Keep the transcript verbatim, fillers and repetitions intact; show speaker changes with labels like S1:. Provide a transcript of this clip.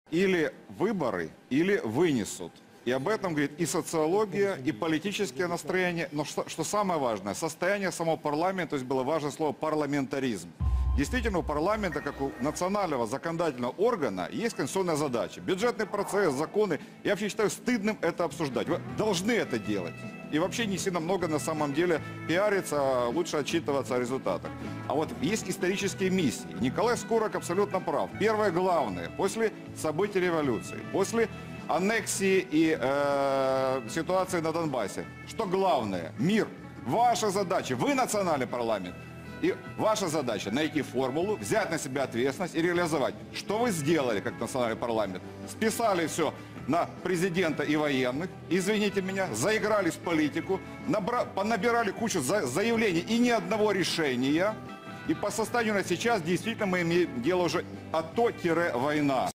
S1: Или выборы, или вынесут. И об этом говорит и социология, и политические настроения. Но что, что самое важное, состояние самого парламента, то есть было важное слово парламентаризм. Действительно, у парламента, как у национального законодательного органа, есть конституционная задача. Бюджетный процесс, законы. Я вообще считаю стыдным это обсуждать. Вы должны это делать. И вообще не сильно много на самом деле пиариться, а лучше отчитываться о результатах. А вот есть исторические миссии. Николай Скорик абсолютно прав. Первое главное, после событий революции, после аннексии и э, ситуации на Донбассе. Что главное? Мир. Ваша задача. Вы национальный парламент. И ваша задача найти формулу, взять на себя ответственность и реализовать. Что вы сделали как национальный парламент? Списали все на президента и военных, извините меня, заигрались в политику, набра... понабирали кучу за... заявлений и ни одного решения. И по состоянию на сейчас действительно мы имеем дело уже АТО-война.